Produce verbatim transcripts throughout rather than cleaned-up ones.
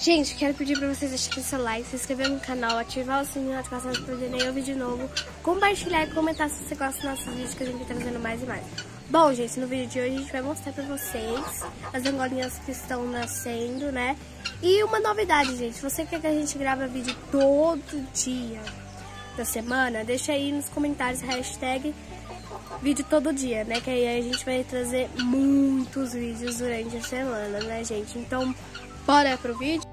Gente, quero pedir pra vocês deixarem seu like, se inscrever no canal, ativar o sininho de notificações para perder nenhum vídeo novo, compartilhar e comentar se você gosta dos nossos vídeos, que a gente vai trazendo mais e mais. Bom, gente, no vídeo de hoje a gente vai mostrar pra vocês as angolinhas que estão nascendo, né? E uma novidade, gente, se você quer que a gente grave vídeo todo dia da semana, deixa aí nos comentários hashtag vídeo todo dia, né? Que aí a gente vai trazer muitos vídeos durante a semana, né, gente? Então, bora pro vídeo?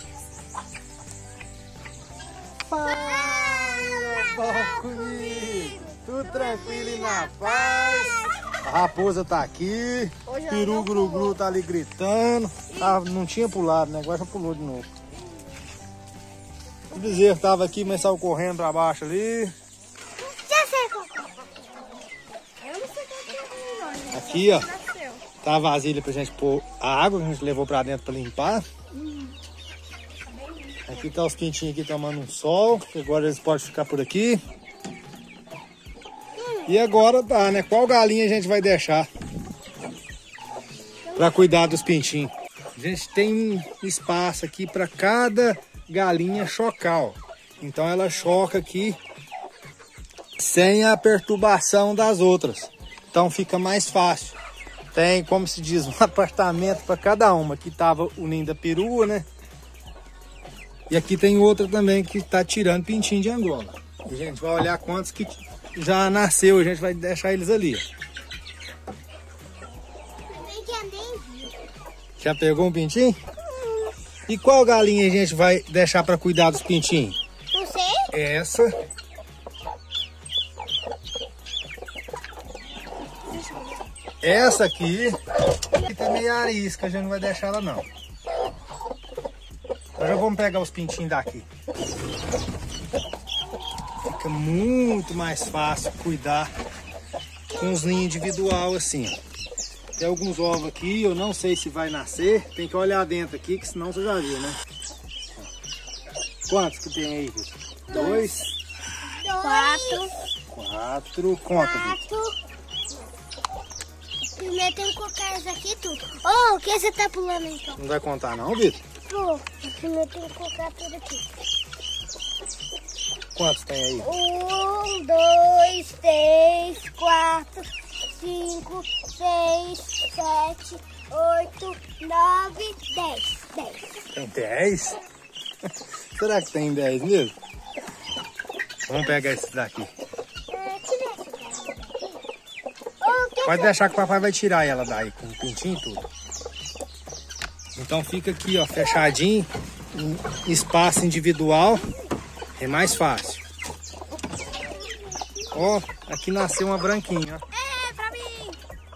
Fala, bom comigo! Tudo tranquilo e na paz? A raposa tá aqui, o peru gru gru tá ali gritando. Ah, não tinha pulado, né? Agora já pulou de novo. O bezerro tava aqui, mas saiu correndo pra baixo ali. Já sei qual é. Eu não sei qual é. Aqui, ó, tá a vasilha pra gente pôr a água que a gente levou pra dentro pra limpar. Aqui tá os pintinhos aqui tomando um sol, agora eles podem ficar por aqui. E agora tá, né? Qual galinha a gente vai deixar pra cuidar dos pintinhos? A gente tem espaço aqui pra cada galinha chocar, ó. Então ela choca aqui sem a perturbação das outras. Então fica mais fácil. Tem, como se diz, um apartamento para cada uma. Aqui tava o ninho da perua, né? E aqui tem outra também que tá tirando pintinho de Angola. E a gente vai olhar quantos que já nasceu, a gente vai deixar eles ali. Já pegou um pintinho? E qual galinha a gente vai deixar para cuidar dos pintinhos? Não sei. Essa. Essa aqui, aqui tá meio arisca, a gente não vai deixar ela não. Agora vamos pegar os pintinhos daqui. Fica muito mais fácil cuidar com os ninhos individual assim. Tem alguns ovos aqui, eu não sei se vai nascer. Tem que olhar dentro aqui, que senão você já viu, né? Quantos que tem aí, Vitor? Dois? Quatro. Quatro. Conta, Vitor. Primeiro tem que colocar isso aqui tudo. Oh, o que você tá pulando então? Não vai contar não, Vitor? Pô, primeiro tem que colocar tudo aqui. Quantos tem aí? Um, dois, três, quatro, cinco, seis, sete, oito, nove, dez. Dez. Tem dez? Será que tem dez mesmo? Vamos pegar esse daqui. É, tira essa daqui. Oh, que Pode deixar que o papai vai tirar ela daí, com o pintinho e tudo. Então fica aqui, ó, fechadinho, em espaço individual, é mais fácil. Ó, aqui nasceu uma branquinha, ó. É, pra mim.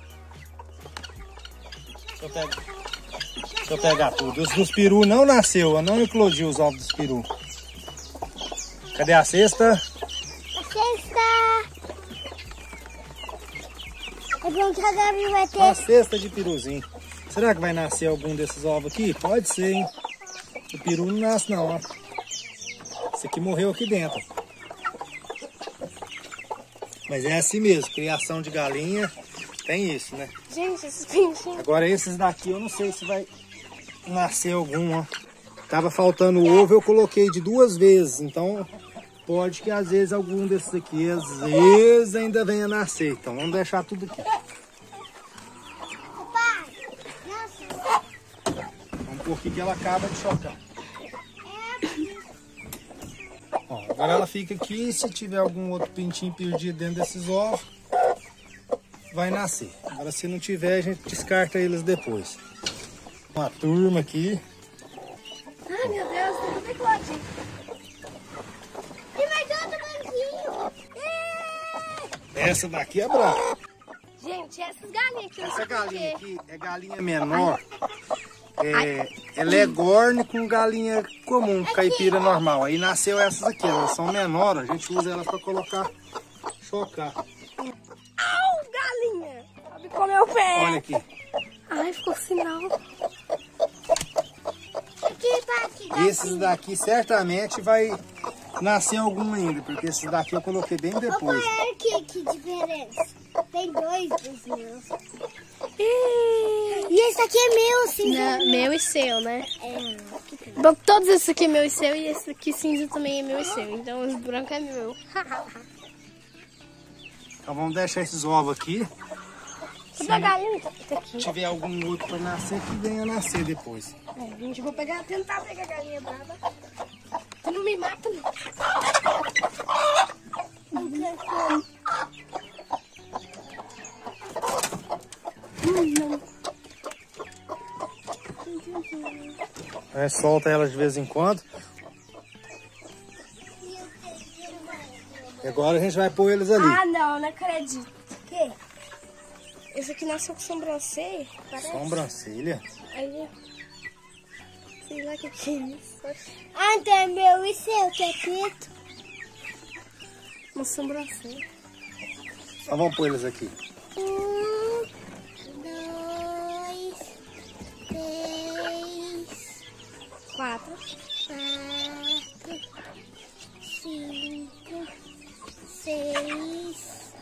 Deixa eu pegar, Deixa eu pegar tudo. Os dos peru não nasceu, não eclodiu os ovos dos peru. Cadê a cesta? A cesta. É bom que a Gabi vai ter. Uma cesta de peruzinho. Será que vai nascer algum desses ovos aqui? Pode ser, hein? O peru não nasce não, ó. Esse aqui morreu aqui dentro. Mas é assim mesmo, criação de galinha tem isso, né? Gente, esses pintinhos. Agora esses daqui eu não sei se vai nascer algum, ó. Tava faltando o ovo, eu coloquei de duas vezes. Então pode que às vezes algum desses aqui, às vezes ainda venha a nascer. Então vamos deixar tudo aqui. Vamos pôr aqui que ela acaba de chocar. Ó, agora ela fica aqui, se tiver algum outro pintinho perdido dentro desses ovos, vai nascer. Agora se não tiver, a gente descarta eles depois. Uma turma aqui. Ai, meu Deus, tem tudo eclodindo. E mais outro branquinho. Essa daqui é brava. Gente, essas galinhas aqui. Essa galinha aqui é galinha menor. É, ela é gorne com galinha comum, caipira normal. Aí nasceu essas aqui, elas são menores, a gente usa elas para colocar, chocar. Au, galinha! Sabe comer o pé. Olha aqui. Ai, ficou sinal. Esses daqui certamente vai nascer algum ainda, porque esses daqui eu coloquei bem depois. Olha que, que diferença. Tem dois dos meus. E esse aqui é meu, sim. Não, meu e seu, né? É. Bom, bom que todos esses aqui é meu e seu, e esse aqui cinza também é meu e seu. Então os brancos é meu. Então vamos deixar esses ovos aqui. Se a galinha tá aqui. Se tiver algum outro para nascer, que venha nascer depois. É, a gente vai pegar, tentar pegar a galinha brava. Tu não me mata, não. Hum, não. É, solta elas de vez em quando. E agora a gente vai pôr eles ali. Ah, não, não acredito. O quê? Esse aqui nasceu com sobrancelha? Parece. Sobrancelha? Aí, sei lá o que, que é isso. Ah, então é meu e seu, que é preto. Uma sobrancelha. Então vamos pôr eles aqui. Um, dois, três, Quatro. quatro, cinco, seis,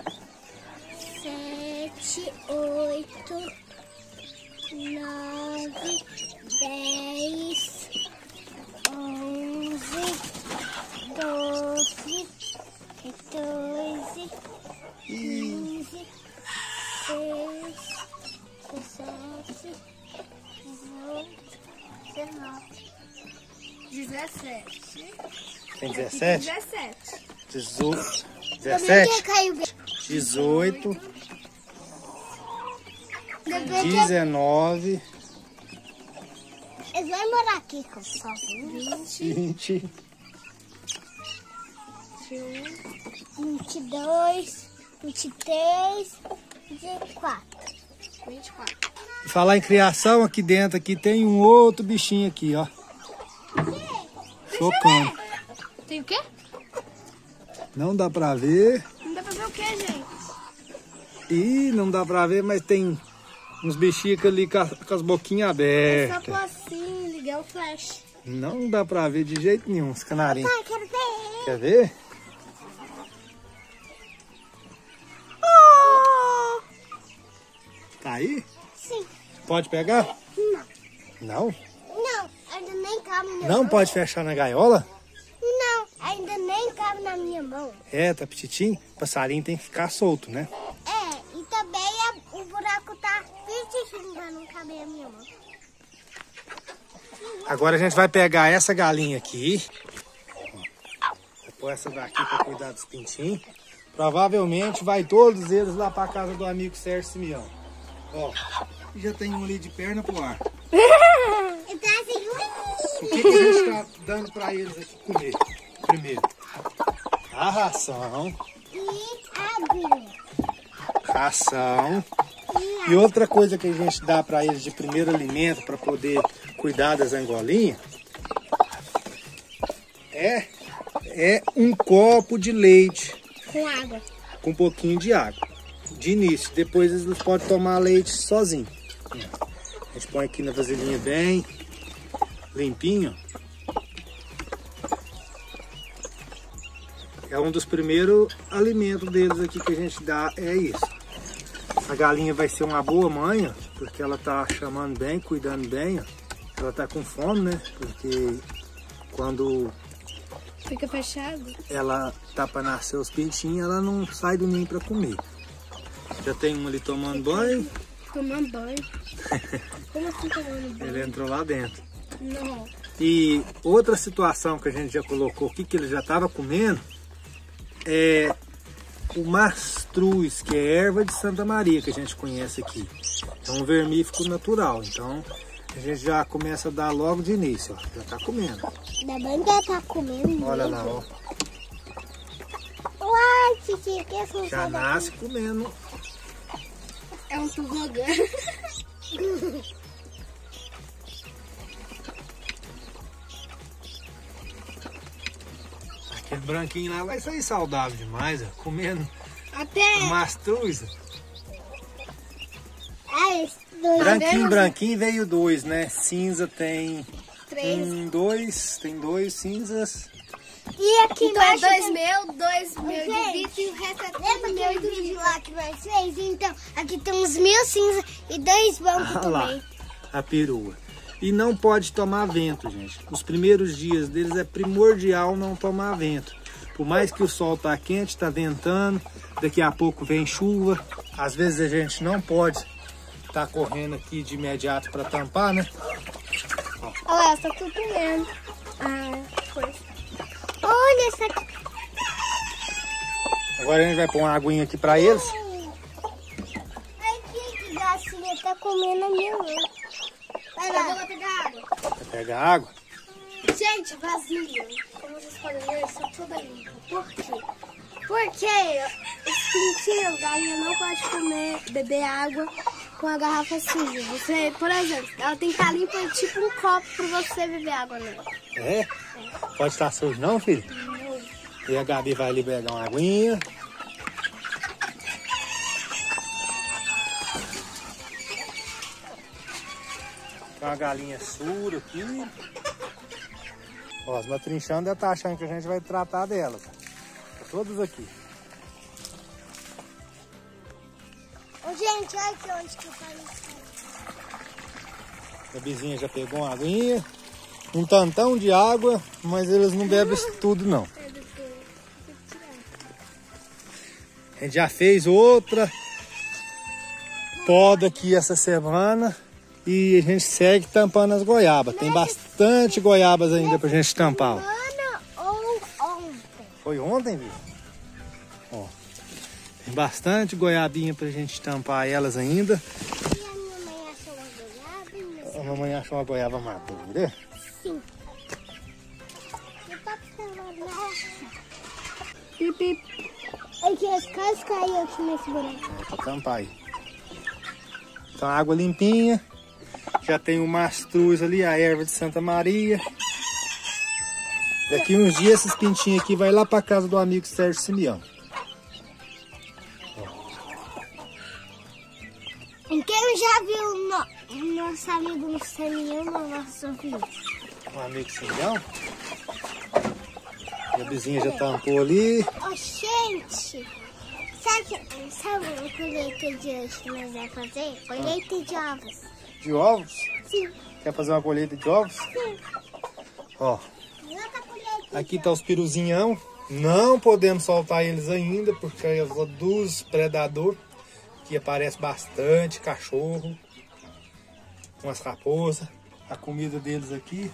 sete, oito, nove, dez, onze, doze, quatorze, quinze, dezesseis, dezessete, dezenove, Dezessete. Tem dezessete? Dezessete. dezoito, Também dezessete, caiu bem. dezoito, Depois que dezenove, eles vão morar aqui com sozinho. vinte, vinte e dois, vinte e três, vinte e quatro. Vinte e quatro. Falar em criação, aqui dentro aqui tem um outro bichinho aqui, ó. Chocando. Tem o quê? Não dá pra ver. Não dá pra ver o quê, gente? Ih, não dá pra ver, mas tem uns bichinhos ali com, a- com as boquinhas É só abertas. pôr assim, ligar o flash. Não dá pra ver de jeito nenhum, os canarinhos. Pai, quero ver. Quer ver? Tá aí? Sim. Pode pegar? Não. Não? Não, ainda nem cabe na minha Não mão. pode fechar na gaiola? Não, ainda nem cabe na minha mão. É, tá petitinho. O passarinho tem que ficar solto, né? É, e também a- o buraco tá petitinho pra não caber na minha mão. Agora a gente vai pegar essa galinha aqui. Vou pôr essa daqui pra cuidar dos pintinhos. Provavelmente vai todos eles lá pra casa do amigo Sérgio Simeão. Ó, já tem um ali de perna pro ar. Então assim, O que, que a gente tá dando pra eles aqui comer? Primeiro, a ração. e abre. Ração. E outra coisa que a gente dá para eles de primeiro alimento para poder cuidar das angolinhas é, é um copo de leite Com água. com um pouquinho de água. De início, depois eles podem tomar leite sozinho. A gente põe aqui na vasilhinha bem limpinho. É um dos primeiros alimentos deles aqui que a gente dá, é isso. A galinha vai ser uma boa mãe, ó, porque ela tá chamando bem, cuidando bem, ó. Ela tá com fome, né? Porque quando Fica fechado. ela tá para nascer os pintinhos, ela não sai do ninho para comer. Já tem uma ali tomando banho, Tomando banho. Como assim tomando banho? ele entrou lá dentro. Não. E outra situação que a gente já colocou aqui, que ele já estava comendo, é o mastruz, que é erva de Santa Maria, que a gente conhece aqui. É um vermífugo natural, então a gente já começa a dar logo de início, ó. Já está comendo. Da banda tá comendo. Olha lá, ó. Uai, Titi, que é função Já da- nasce comendo. É um tobogã. Aquele branquinho lá vai sair saudável demais, ó. Comendo Até. mastruz. Ah, esse dois. Branquinho, branquinho veio dois, né? Cinza tem Três. um, dois, tem dois cinzas. E aqui Então é embaixo dois tem- meu, dois meu de Gente, Vitor e o resto é tudo Lembra meu e aquele do vídeo Vitor. lá que nós fez? Então, aqui tem uns mil cinza e dois brancos Ah lá, também. a perua. E não pode tomar vento, gente. Os primeiros dias deles é primordial não tomar vento. Por mais que o sol tá quente, tá ventando, daqui a pouco vem chuva. Às vezes a gente não pode tá correndo aqui de imediato para tampar, né? Olha lá, tá tudo comendo. Ah, coisa. Olha essa aqui. Agora a gente vai pôr uma aguinha aqui para eles. Ai, que gracinha, tá comendo a minha mãe. Vai lá. Eu vou pegar água. Vai pegar água? Gente, vazio. Como vocês podem ver, está tudo limpo. Por quê? Porque os pintinhos, a galinha não pode comer, beber água com a garrafa suja. Você, por exemplo, ela tem que estar limpa, tipo um copo para você beber água nela. É? É. Pode estar sujo não, filho? Não. E a Gabi vai ali pegar uma aguinha. Tem uma galinha sura aqui. Ó, as matrinchãs devem estar achando que a gente vai tratar delas. Todas aqui. Ô, gente, olha aqui onde que eu falei. A Bizinha já pegou uma aguinha. Um tantão de água, mas eles não bebem isso tudo não. A gente já fez outra poda aqui essa semana. E a gente segue tampando as goiabas. Tem bastante goiabas ainda pra gente tampar. Semana ou ontem? Foi ontem, viu? Ó, tem bastante goiabinha pra gente tampar elas ainda. E a minha mãe achou uma goiaba? A mamãe achou uma goiaba madura. Sim. E papel nossa. Pip, pip. É que as casas caíram aqui nesse buraco. É, pra tampar aí. Então, água limpinha. Já tem o mastruz ali, a erva de Santa Maria. Daqui uns dias esses pintinhos aqui vai lá pra casa do amigo Sérgio Simeão. Quem já viu no, nosso amigo Simeão no nosso vídeo? O amigo Simeão. A vizinha já tampou ali. Ô, oh, gente! Sabe, sabe a colheita de hoje que nós vamos fazer? Colheita de ovos. De ovos? Sim. Quer fazer uma colheita de ovos? Sim. Ó, Outra colheita aqui tá os piruzinhão. Não podemos soltar eles ainda por causa dos predadores. Aqui aparece bastante cachorro, umas raposas. A comida deles aqui.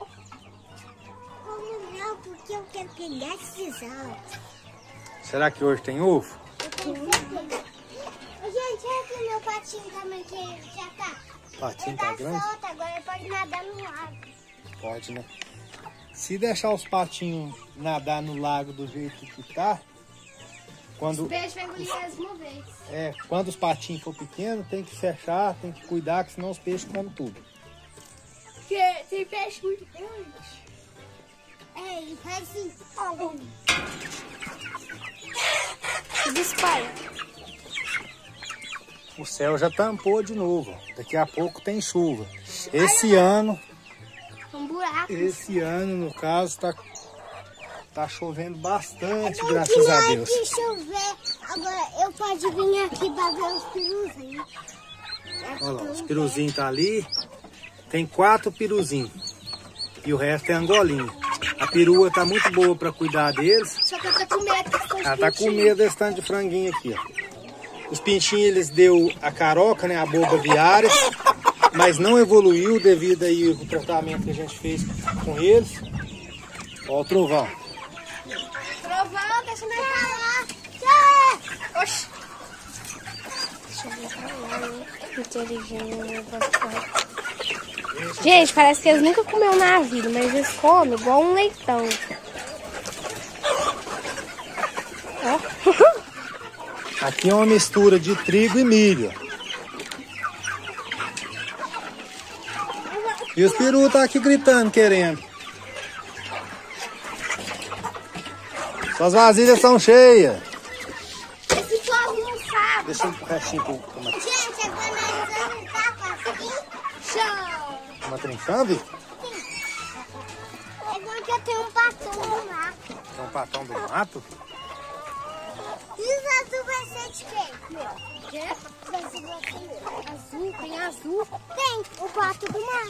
Como não? Porque eu quero pegar esses ovos. Será que hoje tem ovo? Eu quero pegar. Ô, gente, olha aqui meu patinho também que já tá. Patinho Ele tá tá grande? solto, agora ele pode nadar no lago. Pode, né? Se deixar os patinhos nadar no lago do jeito que tá, quando, O peixe vai engolir eles uma vez. é, quando os patinhos for pequenos, tem que fechar, tem que cuidar, que senão os peixes comem tudo. Porque tem peixe muito grande. É, ele faz assim. Ó. Dispara. O céu já tampou de novo. Daqui a pouco tem chuva. Esse ano, Um buraco. esse ano no caso, tá, tá chovendo bastante, Não, graças que a na hora Deus. que chover, agora eu posso vir aqui pra ver os piruzinhos. Olha lá, os piruzinhos tá ali. Tem quatro piruzinhos. E o resto é angolinha. A perua tá muito boa para cuidar deles. Só que ela tá com medo. Ela tá com medo desse tanto de franguinho aqui, ó. Os pintinhos, eles deu a caroca, né, a boba viária, mas não evoluiu devido aí ao tratamento que a gente fez com eles. Ó o trovão. Trovão, deixa eu ver falar. Tchau! Oxi. Deixa eu ver falar, né? Inteligente. Gente, parece que eles nunca comeram na vida, mas eles comem igual um leitão. Ó. Aqui é uma mistura de trigo e milho. E os perus tá aqui gritando, querendo. Suas vasilhas são cheias. Esse povo não sabe. Deixa um restinho pro, pro Matrinchão. Gente, agora nós vamos dar pra assim. Show! Matrinchão, Vi? É bom que eu tenho um patão no mato. Tem um patão do mato? E os azul vai ser de quem? Meu. Quê? Os azul vai ser meu. Azul, tem azul. Tem o pato do mar.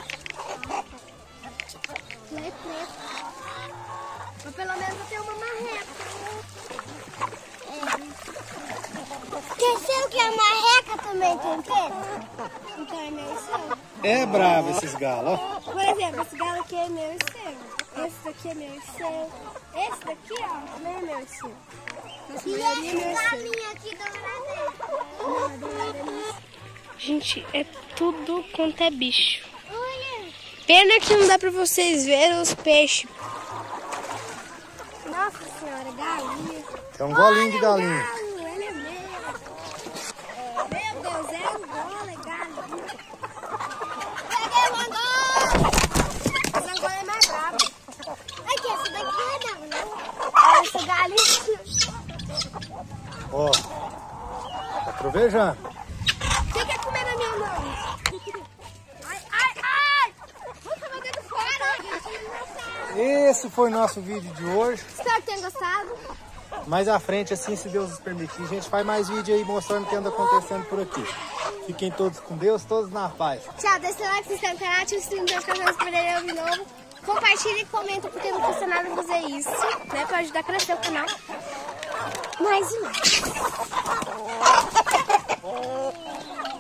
Lá é preto. Mas pelo menos eu tenho uma marreca. Esqueceu que a marreca também tem pelo? Então é meu e seu. É bravo esses galos, ó. Por exemplo, esse galo aqui é meu e seu. Esse daqui é meu e seu. Esse daqui, ó, também é meu e seu. Nossa, E maioria é esse meu e seu. galinho aqui douradinho. Gente, é tudo quanto é bicho. Olha. Pena que não dá pra vocês verem os peixes. Nossa senhora, galinha. É um golinho de galinha. Galo, ele é meu. Meu Deus, é Angola, é galinha. Peguei o Angola. Essa Angola é mais brava. Aqui, essa daqui é não, né? Essa galinha. Ó, tá trovejando. Quem quer comer na minha mão? Ai, ai, ai! Nossa, meu dedo fora! Esse foi nosso vídeo de hoje. Espero que tenham gostado. Mais à frente, assim, se Deus nos permitir, a gente faz mais vídeo aí mostrando o que anda acontecendo por aqui. Fiquem todos com Deus, todos na paz. Tchau, deixa o like, se inscreve no canal, ativa o sininho para não perderem ouvir novo. Compartilha e comenta, porque não custa nada fazer isso, né? Pra ajudar a crescer o canal. Mais e mais.